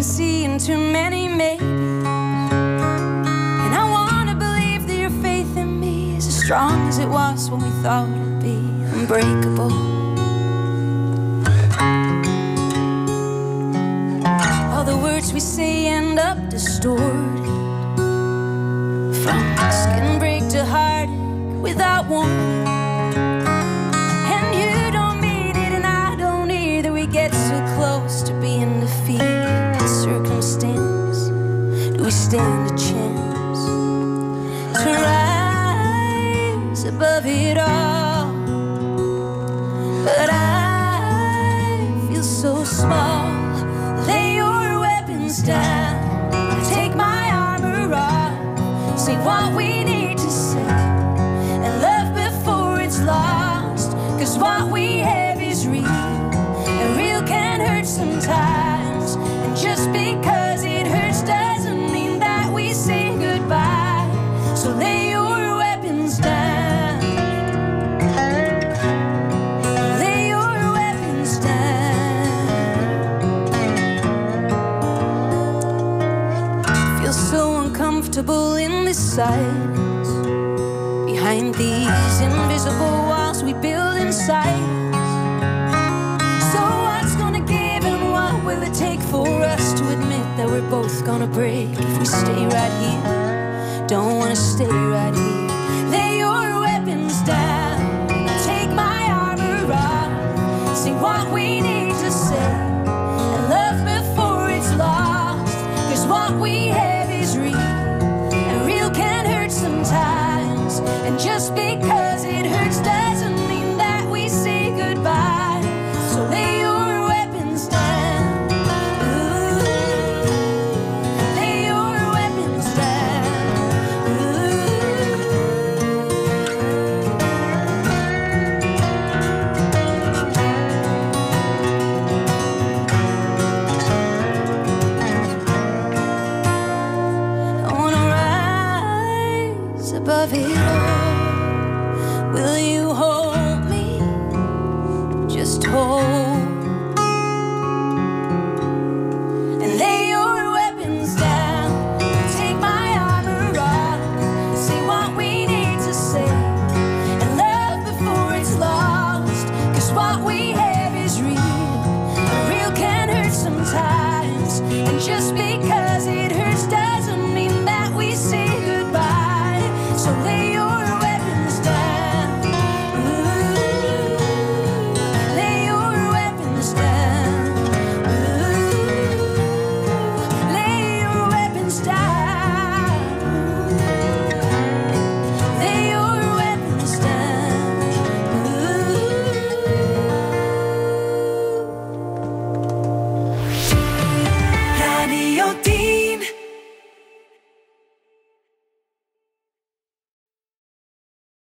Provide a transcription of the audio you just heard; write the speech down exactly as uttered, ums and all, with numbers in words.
been seeing too many maybes, and I wanna believe that your faith in me is as strong as it was when we thought it'd be unbreakable. All the words we say end up distorted, from skin break to heartache without warning. And you don't mean it and I don't either. We get so close to being defeated by circumstance. Do we stand a chance to rise above it all? But I feel so small. Lay your weapons down, take my armor off, say what we need to say, and love before it's lost. Cause what we have is real, and real can hurt sometimes. And just because it hurts doesn't mean that we say goodbye. So lay your weapons down, lay your weapons down. Feel so uncomfortable in this silence, behind these invisible walls we build inside us. So what's gonna give and what will it take for us to admit that we're both gonna break if we stay right here? Don't wanna stay right here. Lay your weapons down, take my armor off, say what we need to say, and love before it's lost. Cause what we have is real, and real can hurt sometimes. And just